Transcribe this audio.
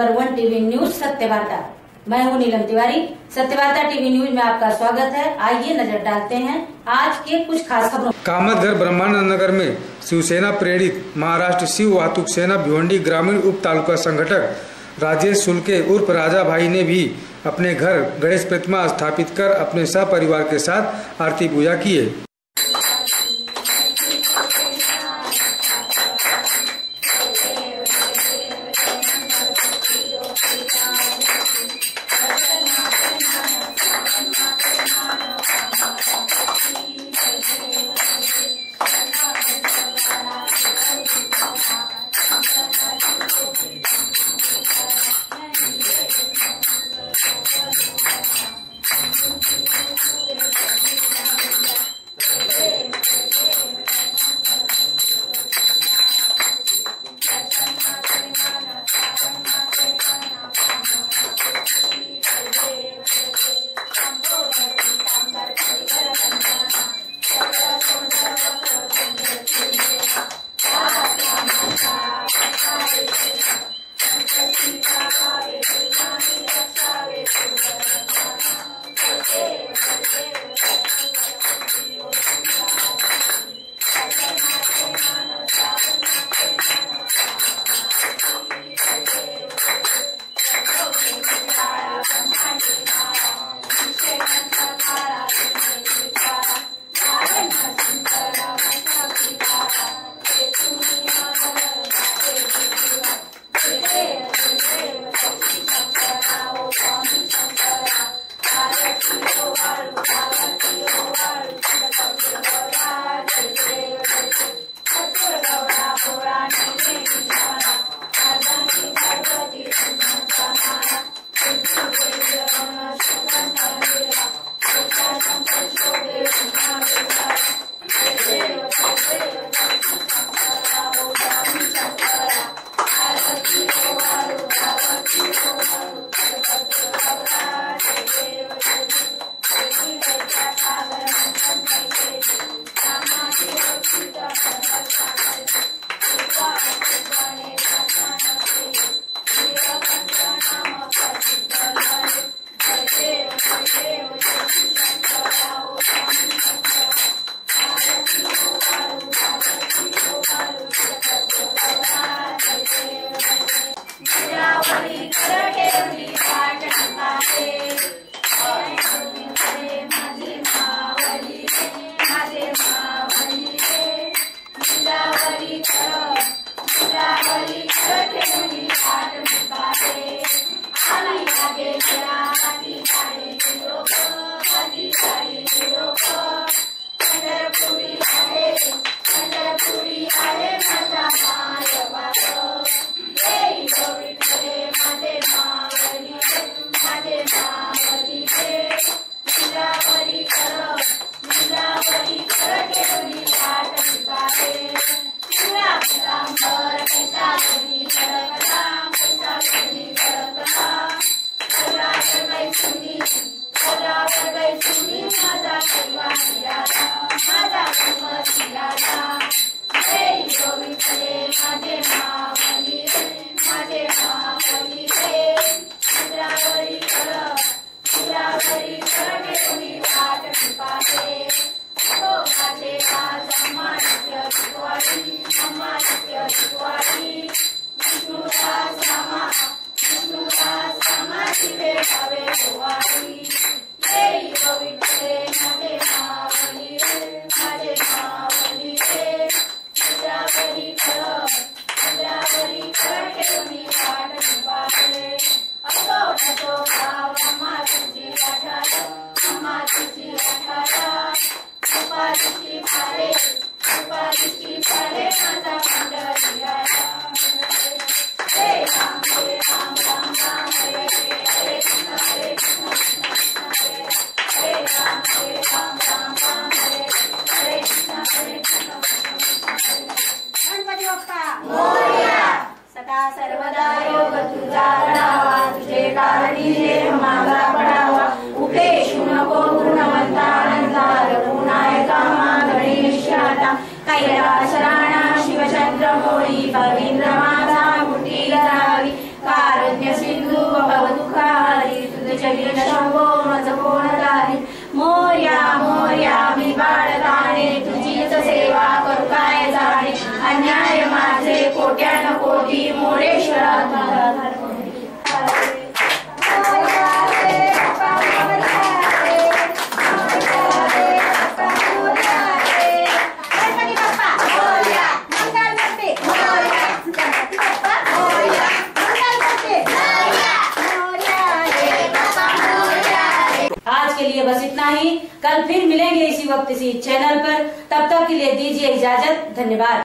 Number 1 TV news Satyavarta. मैं हूं Neelam Tiwari. Satyavarta TV news में आपका स्वागत है। आइए नजर डालते हैं आज के कुछ खास खबरों। कामतघर ब्रह्मानंद नगर में शिवसेना प्रेरित महाराष्ट्र शिव वाहतुक सेना भिवंडी ग्रामीण उप तालुका संगठक राजेश सुलके उर्फ राजा भाई ने भी अपने घर गणेश प्रतिमा स्थापित कर अपने सपरिवार के साथ आरती पूजा किए। Hare Ram, Hare Ram, Ram Ram. आज के लिए बस इतना ही। कल फिर मिलेंगे इसी वक्त इसी चैनल पर। तब तक के लिए दीजिए इजाजत। धन्यवाद।